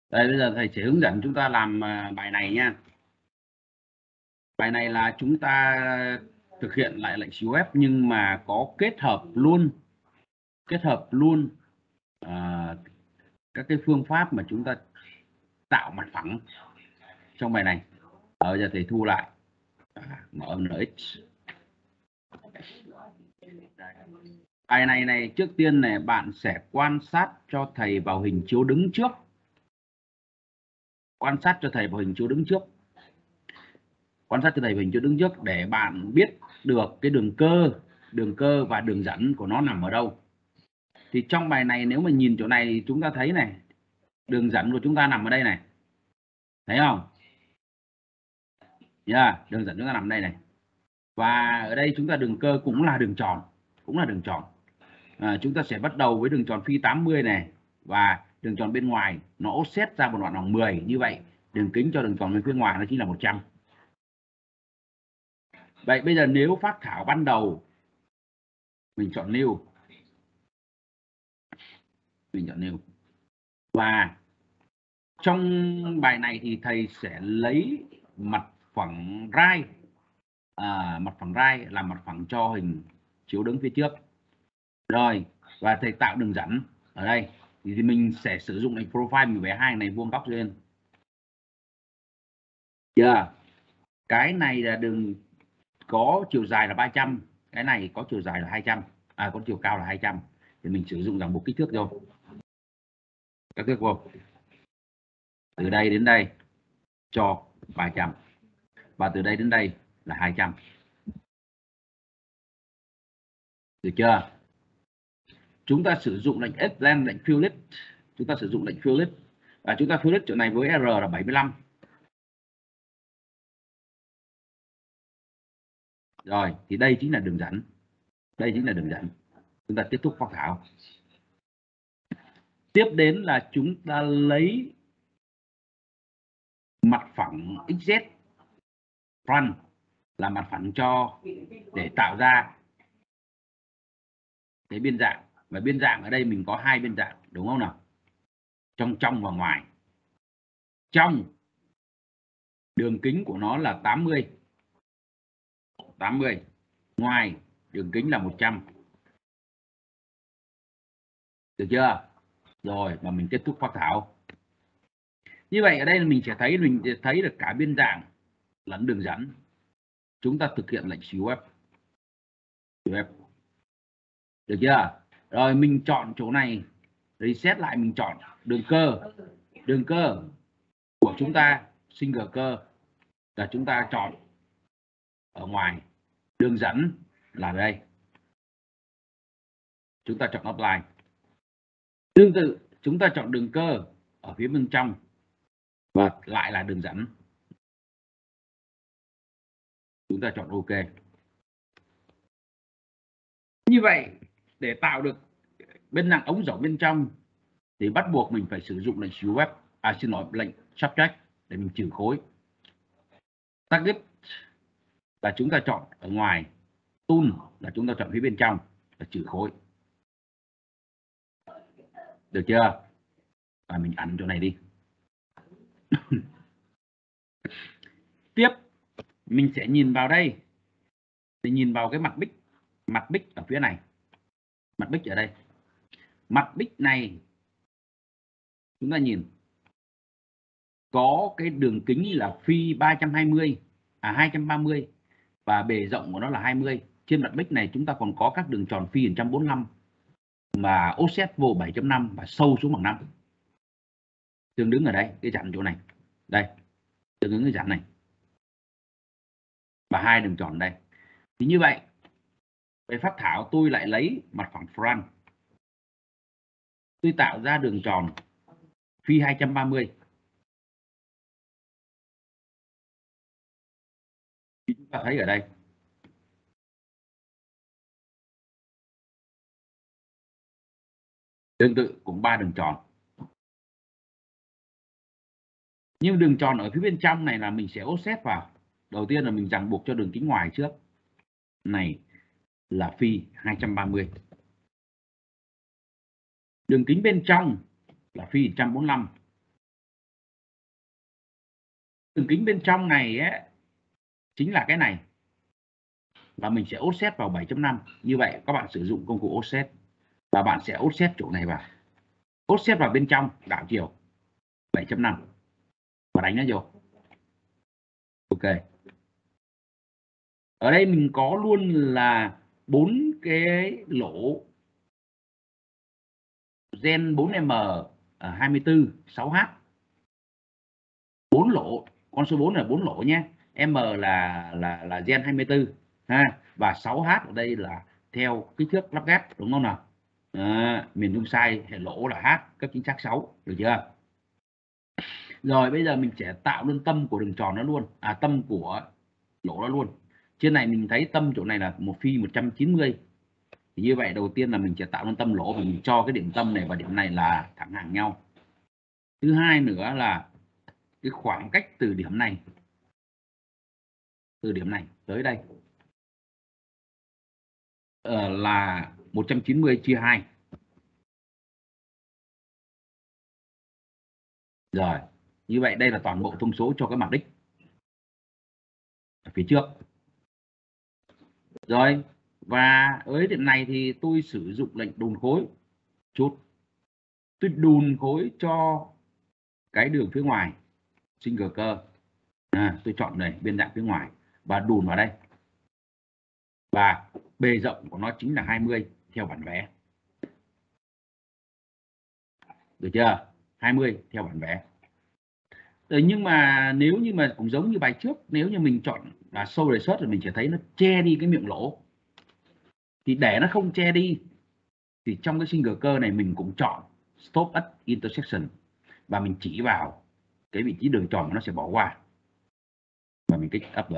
Đây bây giờ thầy sẽ hướng dẫn chúng ta làm bài này nha. Bài này là chúng ta thực hiện lại lệnh siêu web nhưng mà có kết hợp luôn các cái phương pháp mà chúng ta tạo mặt phẳng trong bài này. Bây giờ thầy thu lại mở NX. Bài này trước tiên này bạn sẽ quan sát cho thầy vào hình chiếu đứng trước. Quan sát cho thầy vào hình chiếu đứng trước. Quan sát cho thầy vào hình chiếu đứng trước để bạn biết được cái đường cơ và đường dẫn của nó nằm ở đâu. Thì trong bài này nếu mà nhìn chỗ này thì chúng ta thấy này, đường dẫn của chúng ta nằm ở đây này, thấy không? Đường dẫn chúng ta nằm đây này, và ở đây chúng ta đường cơ cũng là đường tròn, chúng ta sẽ bắt đầu với đường tròn phi 80 này, và đường tròn bên ngoài nó offset ra một đoạn bằng 10, như vậy đường kính cho đường tròn bên phía ngoài nó chính là 100. Vậy bây giờ nếu phác thảo ban đầu mình chọn new, và trong bài này thì thầy sẽ lấy mặt phẳng right, mặt phẳng right là mặt phẳng cho hình chiếu đứng phía trước rồi, và thầy tạo đường dẫn ở đây thì mình sẽ sử dụng lệnh profile, mình vẽ hai này vuông góc lên. Cái này là đường có chiều dài là 300, cái này có chiều dài là 200, có chiều cao là 200, thì mình sử dụng ràng buộc kích thước vô, các thước vô, từ đây đến đây cho 300 và từ đây đến đây là 200, được chưa? Chúng ta sử dụng lệnh Xlen, lệnh fillet, và chúng ta fillet chỗ này với R là 75. Rồi thì đây chính là đường dẫn, chúng ta tiếp tục phác thảo. Tiếp đến là chúng ta lấy mặt phẳng XZ front là mặt phẳng cho để tạo ra cái biên dạng, và biên dạng ở đây mình có hai biên dạng, đúng không nào? Trong và ngoài. Trong đường kính của nó là 80, ngoài đường kính là 100, được chưa? Rồi và mình kết thúc phác thảo. Như vậy ở đây mình sẽ thấy được cả biên dạng lẫn đường dẫn. Chúng ta thực hiện lệnh siêu web, được chưa? Rồi mình chọn chỗ này, reset lại, mình chọn đường cơ của chúng ta, single cơ là chúng ta chọn ở ngoài, đường dẫn là đây, chúng ta chọn offline. Tương tự chúng ta chọn đường cơ ở phía bên trong và lại là đường dẫn, chúng ta chọn OK. Như vậy để tạo được bên nặng ống rỗng bên trong thì bắt buộc mình phải sử dụng lệnh siêu web, lệnh subtract để mình trừ khối. Target là chúng ta chọn ở ngoài, tool là chúng ta chọn phía bên trong là trừ khối, được chưa? Và mình ấn chỗ này đi. Tiếp mình sẽ nhìn vào đây, thì nhìn vào cái mặt bích ở phía này, mặt bích ở đây, mặt bích này chúng ta nhìn có cái đường kính là phi 230 và bề rộng của nó là 20. Trên mặt bích này chúng ta còn có các đường tròn phi 145 mà offset vô 7.5 và sâu xuống bằng 5. Tương đứng ở đây, cái chặn chỗ này, đây, tương ứng cái chặn này và hai đường tròn đây. Thì như vậy về phác thảo tôi lại lấy mặt phẳng front, tôi tạo ra đường tròn phi 230. Chúng ta thấy ở đây tương tự cũng 3 đường tròn, nhưng đường tròn ở phía bên trong này là mình sẽ offset vào. Đầu tiên là mình ràng buộc cho đường kính ngoài trước, này là phi 230, đường kính bên trong là phi 145, Đường kính bên trong này ấy, chính là cái này, và mình sẽ offset vào 7.5. Như vậy các bạn sử dụng công cụ offset và bạn sẽ offset chỗ này vào, offset vào bên trong đảo chiều 7.5 và đánh nó vô. Ok, ở đây mình có luôn là 4 cái lỗ gen 4M 24 6H, 4 lỗ, con số 4 là 4 lỗ nhé, M là gen 24 ha, và 6H ở đây là theo kích thước lắp ghép, đúng không nào? Miền Trung sai hệ lỗ là H cấp chính xác 6, được chưa? Rồi bây giờ mình sẽ tạo luôn tâm của đường tròn nó luôn, tâm của lỗ nó luôn. Trên này mình thấy tâm chỗ này là một phi 190. Thì như vậy đầu tiên là mình sẽ tạo luôn tâm lỗ, và mình cho cái điểm tâm này và điểm này là thẳng hàng nhau. Thứ hai nữa là cái khoảng cách từ điểm này tới đây là 190 chia 2. Rồi, như vậy đây là toàn bộ thông số cho cái mặt đích ở phía trước. Rồi, và với điểm này thì tôi sử dụng lệnh đùn khối chút. Tôi đùn khối cho cái đường phía ngoài single cơ. Tôi chọn này bên dạng phía ngoài và đùn vào đây. Và bề rộng của nó chính là 20 theo bản vẽ. Được chưa? 20 theo bản vẽ. Nhưng mà nếu như mà cũng giống như bài trước, nếu như mình chọn là show research thì mình sẽ thấy nó che đi cái miệng lỗ. Thì để nó không che đi thì trong cái single cơ này mình cũng chọn stop at intersection và mình chỉ vào cái vị trí đường tròn mà nó sẽ bỏ qua và mình kích apply.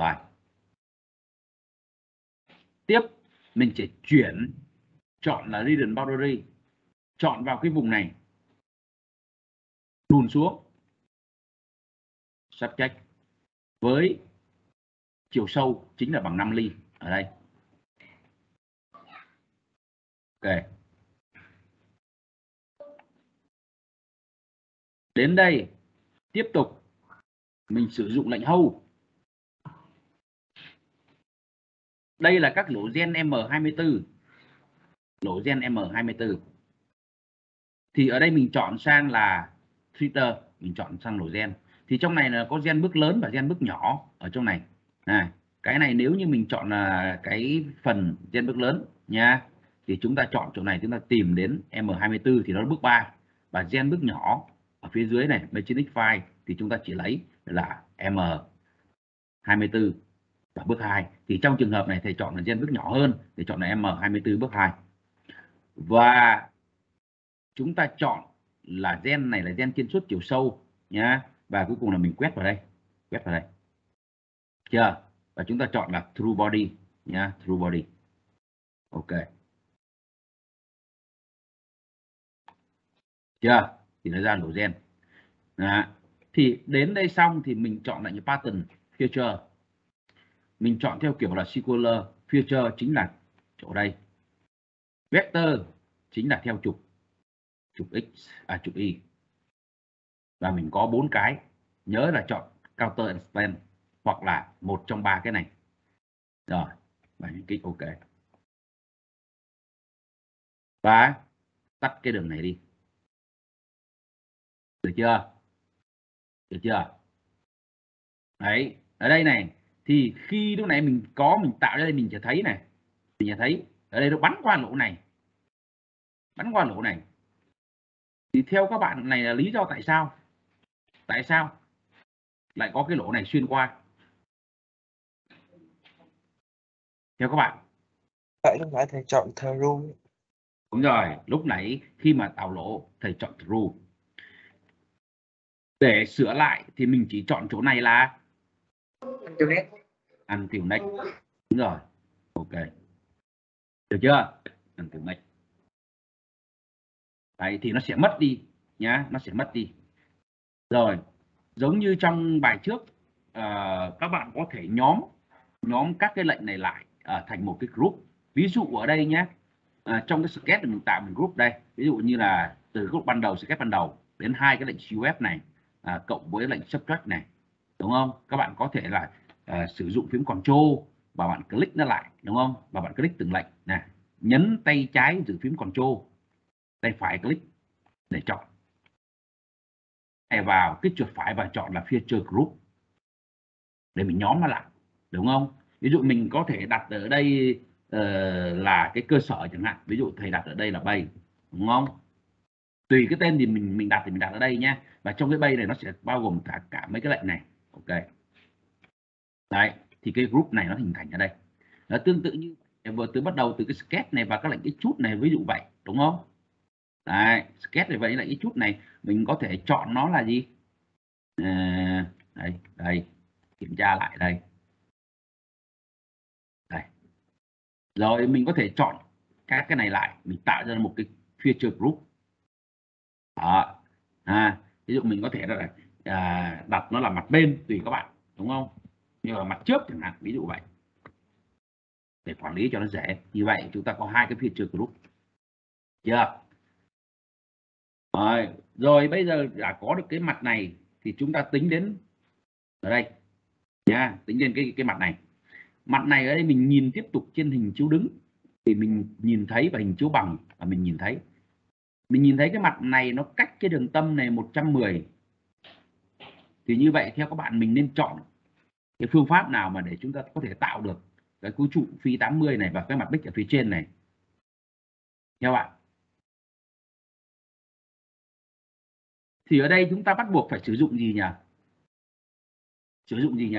Tiếp mình sẽ chuyển, chọn là region boundary, chọn vào cái vùng này, đùn xuống subject với chiều sâu chính là bằng 5 ly ở đây. Ok, đến đây tiếp tục mình sử dụng lệnh hold. Đây là các lỗ gen M24, lỗ gen M24. Thì ở đây mình chọn sang là filter, mình chọn sang lỗ gen. Thì trong này là có gen bước lớn và gen bước nhỏ ở trong này. Cái này nếu như mình chọn là cái phần gen bước lớn nha, thì chúng ta chọn chỗ này, chúng ta tìm đến M24 thì nó bước 3, và gen bước nhỏ ở phía dưới này mechanic file thì chúng ta chỉ lấy là M24 và bước 2. Thì trong trường hợp này thầy chọn là gen bước nhỏ hơn thì chọn là M24 bước 2. Và chúng ta chọn là gen này là gen chiên suốt chiều sâu nhá, và cuối cùng là mình quét vào đây, chưa? Và chúng ta chọn là true body nhá, true body. Ok, chưa? Thì nó ra lỗ gen. Thì đến đây xong thì mình chọn lại những pattern feature, mình chọn theo kiểu là sequential feature chính là chỗ đây, vector chính là theo trục x trục y, và mình có 4 cái, nhớ là chọn counter and span hoặc là một trong 3 cái này. Rồi, và mình kích ok và tắt cái đường này đi. Được chưa? Được chưa? Đấy, ở đây này thì khi lúc này mình tạo ra đây, mình sẽ thấy này, mình sẽ thấy ở đây nó bắn qua lỗ này, thì theo các bạn này là lý do tại sao lại có cái lỗ này xuyên qua theo các bạn? Vậy lúc nãy thầy chọn true. Đúng rồi, lúc nãy khi mà tạo lỗ thầy chọn true. Để sửa lại thì mình chỉ chọn chỗ này là until next. Đúng rồi, ok, được chưa? Until next. Đấy thì nó sẽ mất đi nhá, nó sẽ mất đi. Rồi, giống như trong bài trước, các bạn có thể nhóm các cái lệnh này lại thành một cái group. Ví dụ ở đây nhé, trong cái sketch mình tạo một group đây, ví dụ như là từ group ban đầu, sketch ban đầu đến 2 cái lệnh CUF này cộng với lệnh subtract này, đúng không? Các bạn có thể là sử dụng phím Control và bạn click nó lại, đúng không? Và bạn click từng lệnh nè, nhấn tay trái giữ phím Control, tay phải click để chọn vào cái chuột phải và chọn là feature group để mình nhóm nó lại, đúng không? Ví dụ mình có thể đặt ở đây là cái cơ sở chẳng hạn, ví dụ thầy đặt ở đây là base, đúng không? Tùy cái tên thì mình đặt thì mình đặt ở đây nhé, và trong cái base này nó sẽ bao gồm cả mấy cái lệnh này. Ok, đấy thì cái group này nó hình thành ở đây. Nó tương tự như vừa từ bắt đầu từ cái sketch này và các lệnh cái chút này, ví dụ vậy, đúng không? Đấy, sketch này vậy là cái chút này mình có thể chọn nó là gì, đây đây, kiểm tra lại đây, đây rồi mình có thể chọn các cái này lại, mình tạo ra một cái feature group đó. Ví dụ mình có thể là đặt nó là mặt bên tùy các bạn, đúng không, như là mặt trước chẳng hạn, ví dụ vậy, để quản lý cho nó dễ. Như vậy chúng ta có hai cái feature group chưa. Rồi bây giờ đã có được cái mặt này thì chúng ta tính đến ở đây nha, tính đến cái mặt này. Mặt này ở đây mình nhìn tiếp tục trên hình chiếu đứng thì mình nhìn thấy, và hình chiếu bằng và mình nhìn thấy cái mặt này nó cách cái đường tâm này 110. Thì như vậy theo các bạn mình nên chọn cái phương pháp nào mà để chúng ta có thể tạo được cái cấu trụ phi 80 này và cái mặt bích ở phía trên này theo bạn. Thì ở đây chúng ta bắt buộc phải sử dụng gì nhỉ? Sử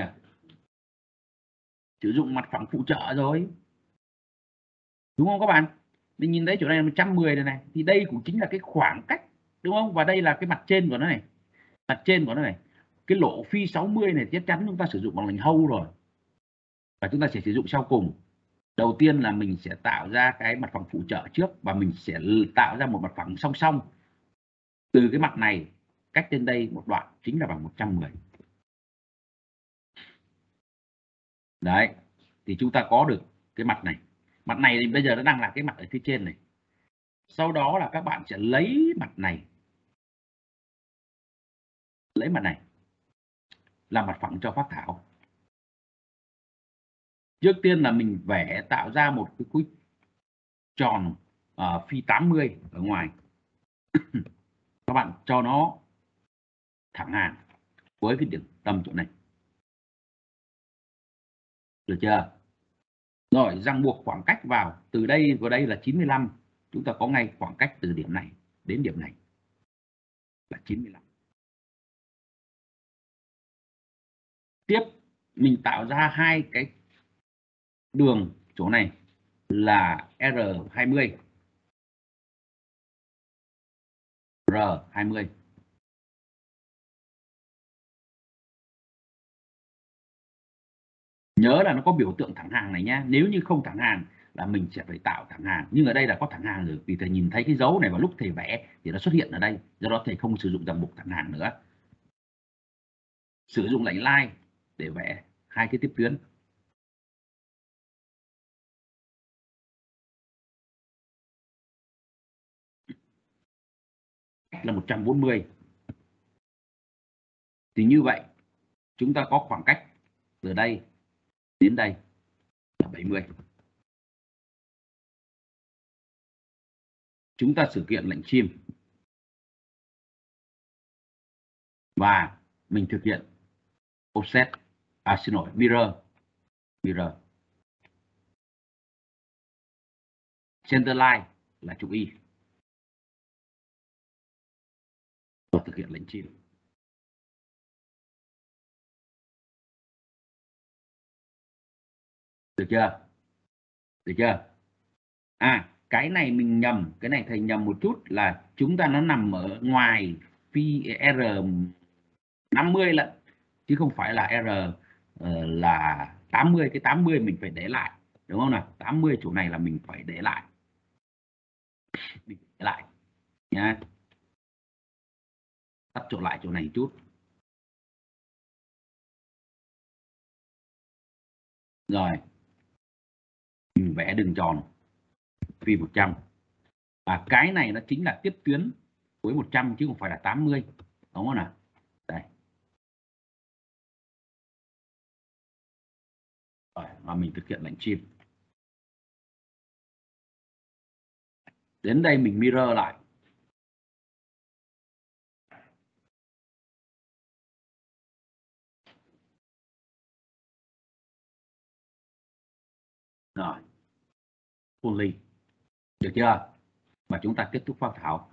dụng mặt phẳng phụ trợ rồi, đúng không các bạn? Mình nhìn thấy chỗ này là 110 này, thì đây cũng chính là cái khoảng cách, đúng không? Và đây là cái mặt trên của nó này, mặt trên của nó này, cái lỗ phi 60 này chắc chắn chúng ta sử dụng bằng lệnh hâu rồi, và chúng ta sẽ sử dụng sau cùng. Đầu tiên là mình sẽ tạo ra cái mặt phẳng phụ trợ trước, và mình sẽ tạo ra một mặt phẳng song song từ cái mặt này cách trên đây một đoạn chính là bằng 110. Đấy, thì chúng ta có được cái mặt này. Mặt này thì bây giờ nó đang là cái mặt ở phía trên này. Sau đó là các bạn sẽ lấy mặt này làm mặt phẳng cho phác thảo. Trước tiên là mình vẽ tạo ra một cái khối tròn phi 80 ở ngoài. Các bạn cho nó thẳng hàng với cái điểm tâm chỗ này, được chưa? Rồi ràng buộc khoảng cách vào, từ đây vào đây là 95, chúng ta có ngay khoảng cách từ điểm này đến điểm này là 95. Tiếp mình tạo ra hai cái đường chỗ này là R20, R20. Nhớ là nó có biểu tượng thẳng hàng này nhá, nếu như không thẳng hàng là mình sẽ phải tạo thẳng hàng, nhưng ở đây là có thẳng hàng rồi, vì thầy nhìn thấy cái dấu này vào lúc thầy vẽ thì nó xuất hiện ở đây, do đó thầy không sử dụng ràng buộc thẳng hàng nữa, sử dụng lệnh line để vẽ hai cái tiếp tuyến. Là 140. Thì như vậy chúng ta có khoảng cách từ đây đến đây là 70. Chúng ta thực hiện lệnh trim và mình thực hiện offset, xin lỗi, mirror. Center line là trục y và thực hiện lệnh trim. Được chưa? Cái này mình nhầm, cái này thầy nhầm một chút, là chúng ta nó nằm ở ngoài phi R50 lận, chứ không phải là R là 80. Cái 80 mình phải để lại, đúng không nào? 80 chỗ này là mình phải để lại, nhá. Tắt chỗ lại chỗ này chút. Rồi mình vẽ đường tròn phi 100, và cái này nó chính là tiếp tuyến với 100 chứ không phải là 80, đúng không nào? Đây, và mình thực hiện lệnh chim. Đến đây mình mirror lại. Rồi, fully, được chưa? Và chúng ta kết thúc phác thảo.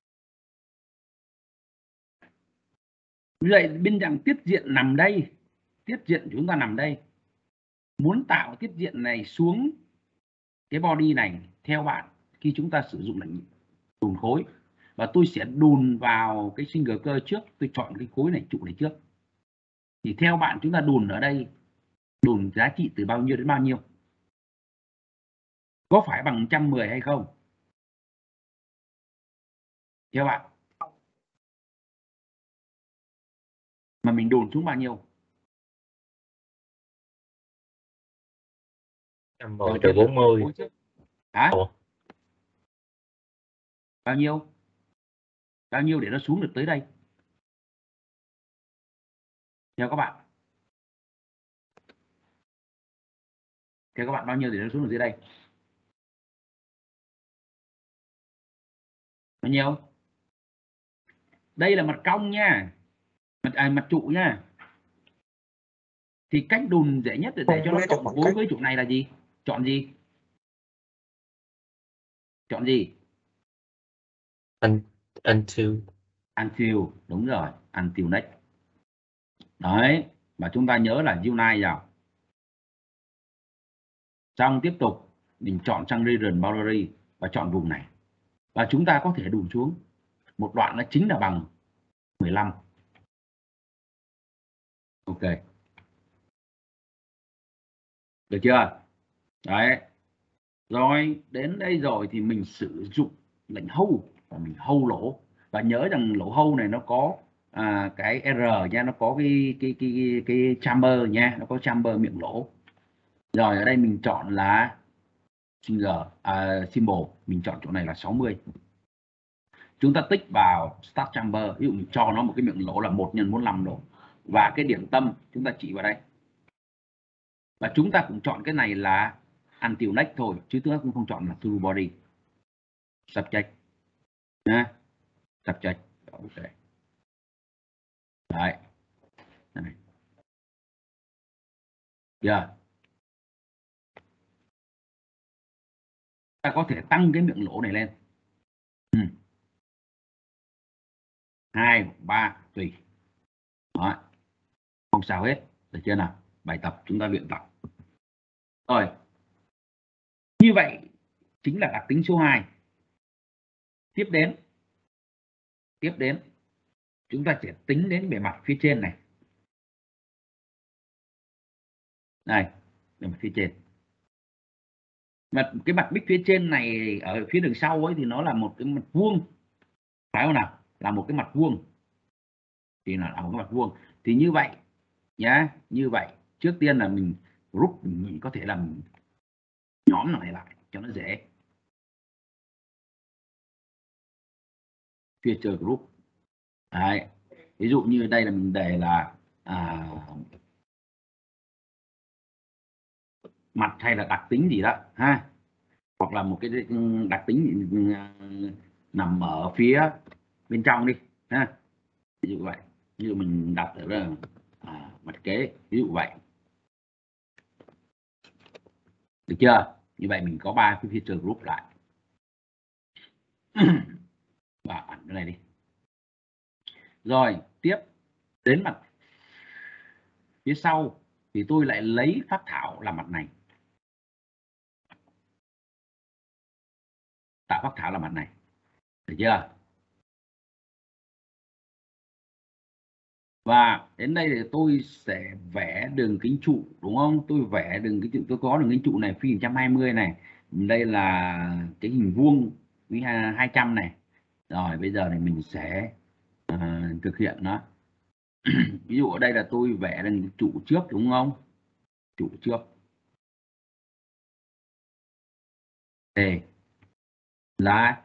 Vậy bên dạng tiết diện nằm đây, tiết diện chúng ta nằm đây. Muốn tạo tiết diện này xuống cái body này, theo bạn, khi chúng ta sử dụng lệnh đùn khối, và tôi sẽ đùn vào cái single cơ trước, tôi chọn cái khối này, trụ này trước. Thì theo bạn chúng ta đùn ở đây, đùn giá trị từ bao nhiêu đến bao nhiêu? Có phải bằng 110 hay không? Theo bạn. Mà mình đùn xuống bao nhiêu? 110 trừ 40. Hả? Bao nhiêu? Bao nhiêu để nó xuống được tới đây? Theo các bạn. Theo các bạn bao nhiêu để nó xuống được dưới đây? Bao nhiêu? Đây là mặt cong nha. Mặt trụ nha. Thì cách đùn dễ nhất để cho nó cộng khối với trụ này là gì? Chọn gì? Chọn gì? Until, đúng rồi, until next. Đấy, và chúng ta nhớ là unite vào. Xong tiếp tục mình chọn sang region boundary và chọn vùng này. Và chúng ta có thể đùn xuống một đoạn, nó chính là bằng 15. Ok. Được chưa? Đấy. Rồi, đến đây rồi thì mình sử dụng lệnh hold và mình hold lỗ. Và nhớ rằng lỗ hold này nó có cái R nha, nó có cái chamber nha, nó có chamber miệng lỗ. Rồi ở đây mình chọn là symbol, mình chọn chỗ này là 60. Chúng ta tích vào start chamber, ví dụ mình cho nó một cái miệng lỗ là 1 x 45 độ. Và cái điểm tâm chúng ta chỉ vào đây. Và chúng ta cũng chọn cái này là until next thôi, chứ chúng ta cũng không chọn là through body. Subject nha, subject. Ok. Đấy. Này. Yeah. Ta có thể tăng cái miệng lỗ này lên. 2, 3 tùy. Đó. Không sao hết, được chưa nào? Bài tập chúng ta luyện tập. Rồi. Như vậy chính là đặc tính số 2. Tiếp đến chúng ta sẽ tính đến bề mặt phía trên này. Đây, bề mặt phía trên. Cái mặt bích phía trên này ở phía đằng sau ấy thì nó là một cái mặt vuông, phải không nào? Là một cái mặt vuông. Thì là một cái mặt vuông. Thì như vậy nhá, như vậy trước tiên là mình group, mình có thể làm nhóm này lại cho nó dễ. Feature group. Đấy. Ví dụ như đây là mình để là mặt hay là đặc tính gì đó ha, hoặc là một cái đặc tính nằm ở phía bên trong đi ha, ví dụ vậy. Ví dụ mình đặt ở đây, mặt kế, ví dụ vậy, được chưa? Như vậy mình có 3 cái feature group lại. Và ẩn cái này đi. Rồi tiếp đến mặt phía sau thì tôi lại lấy phác thảo làm mặt này, tạo phác thảo là mặt này, được chưa? Và đến đây thì tôi sẽ vẽ đường kính trụ, đúng không? Tôi vẽ đường kính trụ, tôi có đường kính trụ này phi 120 này, đây là cái hình vuông với 200 này. Rồi bây giờ thì mình sẽ thực hiện nó. Ví dụ ở đây là tôi vẽ đường trụ trước, đúng không? Trụ trước đây là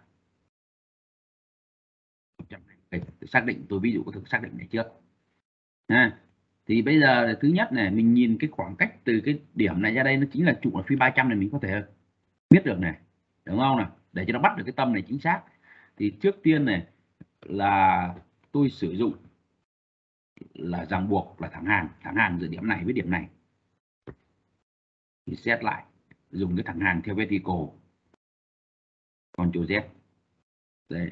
120. Xác định, tôi ví dụ có thực xác định này trước ha. Thì bây giờ thứ nhất này, mình nhìn cái khoảng cách từ cái điểm này ra đây nó chính là trụ ở phi 300 này, mình có thể biết được này, đúng không nào, để cho nó bắt được cái tâm này chính xác. Thì trước tiên này là tôi sử dụng là ràng buộc là thẳng hàng giữa điểm này với điểm này, thì xét lại dùng cái thẳng hàng theo vertical, Ctrl Z đây.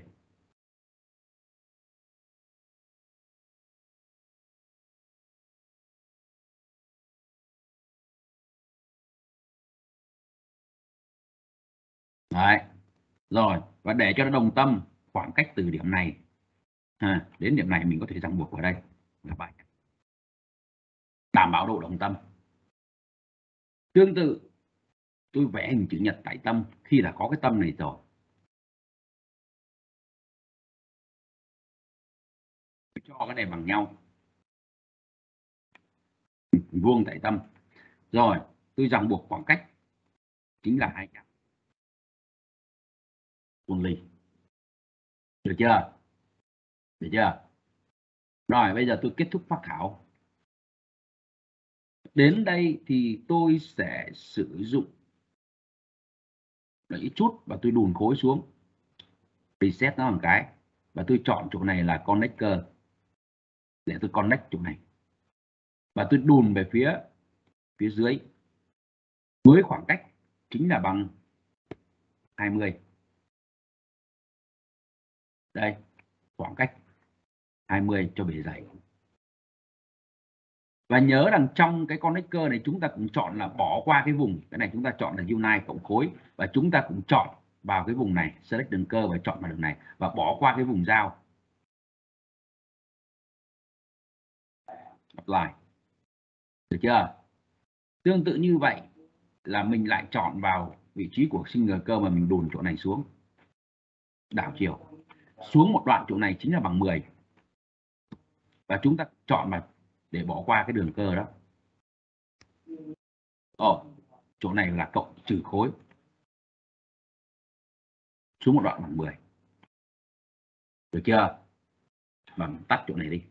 Đấy. Rồi, và để cho nó đồng tâm, khoảng cách từ điểm này đến điểm này mình có thể ràng buộc vào đây là 7, đảm bảo độ đồng tâm. Tương tự tôi vẽ hình chữ nhật tại tâm khi là có cái tâm này rồi, tôi cho cái này bằng nhau, vuông tại tâm. Rồi tôi ràng buộc khoảng cách chính là 200 vuông ly, được chưa? Được chưa? Rồi bây giờ tôi kết thúc phác thảo. Đến đây thì tôi sẽ sử dụng lấy chút và tôi đùn khối xuống, reset nó một cái, và tôi chọn chỗ này là connector để tôi connect chỗ này, và tôi đùn về phía dưới với khoảng cách chính là bằng 20. Đây, khoảng cách 20 cho bề dày. Và nhớ rằng trong cái connector này chúng ta cũng chọn là bỏ qua cái vùng, cái này chúng ta chọn là unite cộng khối, và chúng ta cũng chọn vào cái vùng này, select đường cơ và chọn vào đường này, và bỏ qua cái vùng giao. Apply. Được chưa? Tương tự như vậy là mình lại chọn vào vị trí của single cơ mà mình đùn chỗ này xuống, đảo chiều xuống một đoạn chỗ này chính là bằng 10, và chúng ta chọn mà để bỏ qua cái đường cơ đó. Chỗ này là cộng trừ khối, xuống một đoạn bằng 10. Được chưa? Bằng tắt chỗ này đi.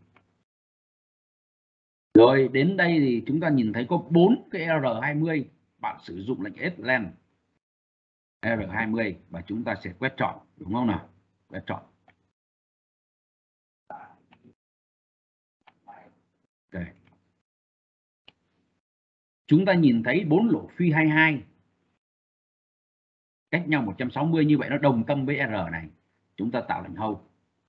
Rồi đến đây thì chúng ta nhìn thấy có 4 cái R20, bạn sử dụng lệnh Slen R20 và chúng ta sẽ quét chọn, đúng không nào? Quét chọn. Okay. Chúng ta nhìn thấy 4 lỗ phi 22 cách nhau 160, như vậy nó đồng tâm với R này. Chúng ta tạo lệnh hold.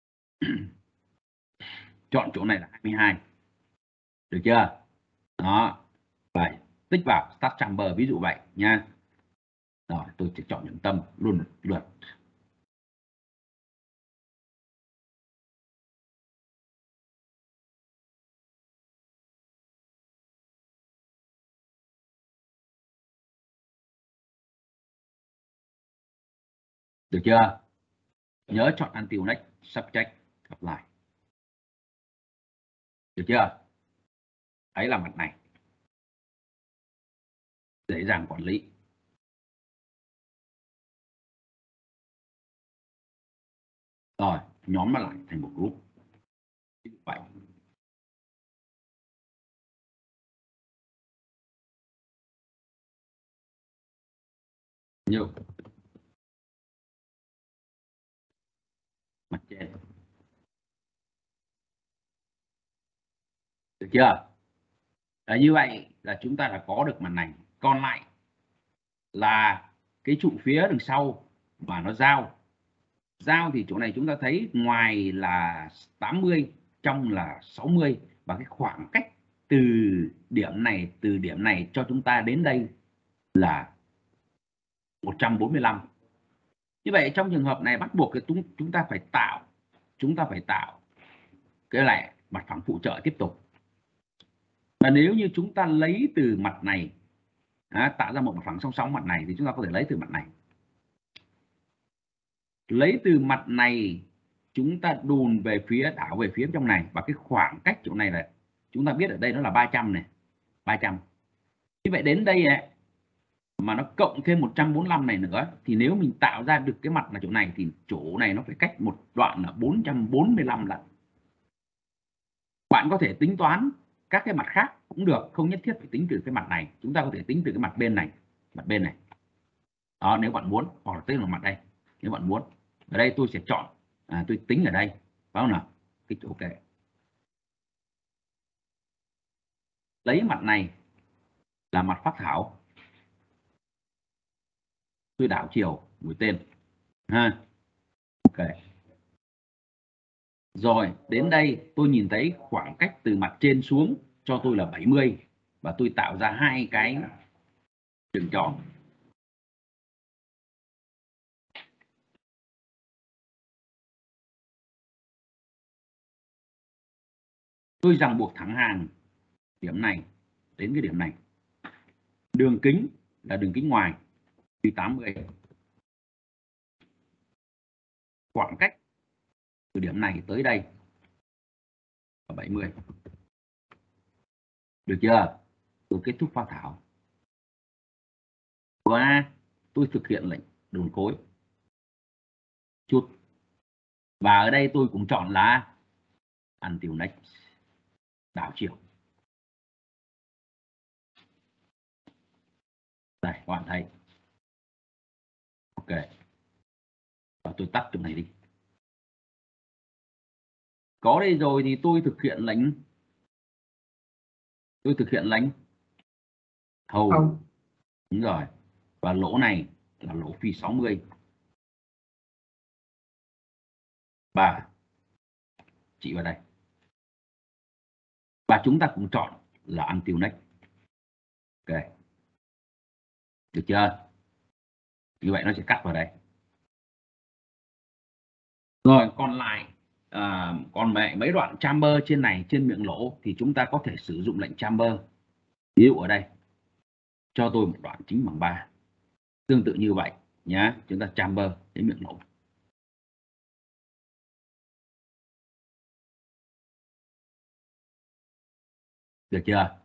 Chọn chỗ này là 22. Được chưa? Đó. Vậy tích vào start chamber ví dụ vậy nha. Rồi tôi sẽ chọn điểm tâm luôn lượt. Được chưa? Nhớ chọn until next subject apply. Được chưa? Đấy là mặt này. Dễ dàng quản lý. Rồi, nhóm nó lại thành một group. Vậy. Nhiều. Mặt trên. Được chưa? Đấy, như vậy là chúng ta đã có được mặt này. Còn lại là cái trụ phía đằng sau mà nó giao. Giao thì chỗ này chúng ta thấy ngoài là 80, trong là 60, và cái khoảng cách từ điểm này cho chúng ta đến đây là 145. Như vậy trong trường hợp này bắt buộc chúng ta phải tạo cái lại mặt phẳng phụ trợ tiếp tục. Và nếu như chúng ta lấy từ mặt này tạo ra một mặt phẳng song song mặt này thì chúng ta có thể lấy từ mặt này. Lấy từ mặt này chúng ta đùn về phía, đảo về phía trong này, và cái khoảng cách chỗ này là chúng ta biết ở đây nó là 300 này, 300. Như vậy đến đây này, mà nó cộng thêm 145 này nữa thì nếu mình tạo ra được cái mặt là chỗ này thì chỗ này nó phải cách một đoạn là 445 lần. Bạn có thể tính toán các cái mặt khác cũng được, không nhất thiết phải tính từ cái mặt này, chúng ta có thể tính từ cái mặt bên này, đó nếu bạn muốn, hoặc là tới là mặt đây nếu bạn muốn. Ở đây tôi sẽ chọn tôi tính ở đây, phải không nào, kích OK, lấy mặt này là mặt phác thảo, tôi đảo chiều mũi tên ha. OK, rồi đến đây tôi nhìn thấy khoảng cách từ mặt trên xuống cho tôi là 70 và tôi tạo ra hai cái đường tròn. Tôi ràng buộc thẳng hàng điểm này đến cái điểm này, đường kính là đường kính ngoài từ 80, khoảng cách từ điểm này tới đây là 70. Được chưa? Tôi kết thúc phác thảo và tôi thực hiện lệnh đồn khối chút, và ở đây tôi cũng chọn là until next, đảo chiều. Đây các bạn thấy. OK, và tôi tắt chỗ này đi. Có đây rồi thì tôi thực hiện lệnh hầu. Đúng rồi, và lỗ này là lỗ phi 60 và chỉ vào đây, và chúng ta cũng chọn là until next. OK, được chưa? Như vậy nó sẽ cắt vào đây. Rồi còn lại còn mấy đoạn chamber trên này, trên miệng lỗ thì chúng ta có thể sử dụng lệnh chamber. Ví dụ ở đây cho tôi một đoạn chính bằng 3, tương tự như vậy nhé, chúng ta chamber đến miệng lỗ. Được chưa?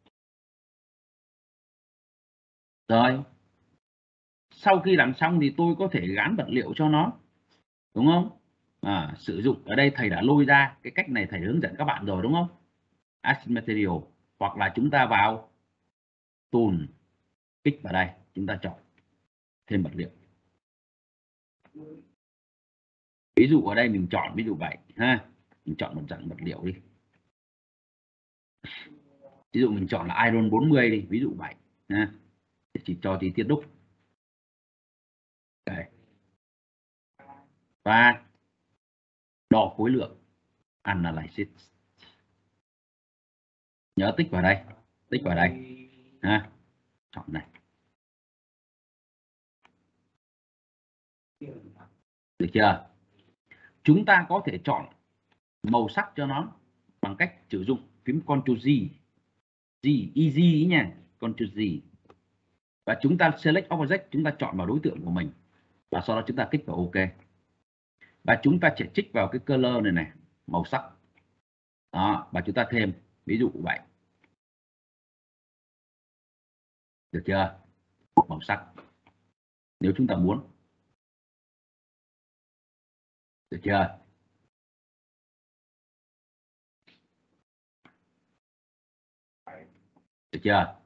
Rồi sau khi làm xong thì tôi có thể gắn vật liệu cho nó, đúng không? Sử dụng ở đây thầy đã lôi ra cái cách này, thầy hướng dẫn các bạn rồi đúng không? Add material, hoặc là chúng ta vào tool, kích vào đây, chúng ta chọn thêm vật liệu. Ví dụ ở đây mình chọn ví dụ vậy ha, mình chọn một dạng vật liệu đi. Ví dụ mình chọn là iron 40 đi, ví dụ vậy ha, để chỉ cho tí tiết đúc. Đấy. Và đo khối lượng, analysis, nhớ tích vào đây ha, chọn này. Được chưa? Chúng ta có thể chọn màu sắc cho nó bằng cách sử dụng phím Ctrl G, easy nha, Ctrl G, và chúng ta select object, chúng ta chọn vào đối tượng của mình và sau đó chúng ta kích vào OK, và chúng ta sẽ trích vào cái color này màu sắc đó, và chúng ta thêm ví dụ vậy. Được chưa? Một màu sắc nếu chúng ta muốn. Được chưa? Được chưa?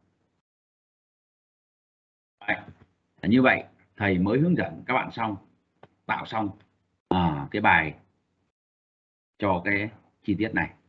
Đấy. Như vậy thầy mới hướng dẫn các bạn xong, tạo xong cái bài cho cái chi tiết này.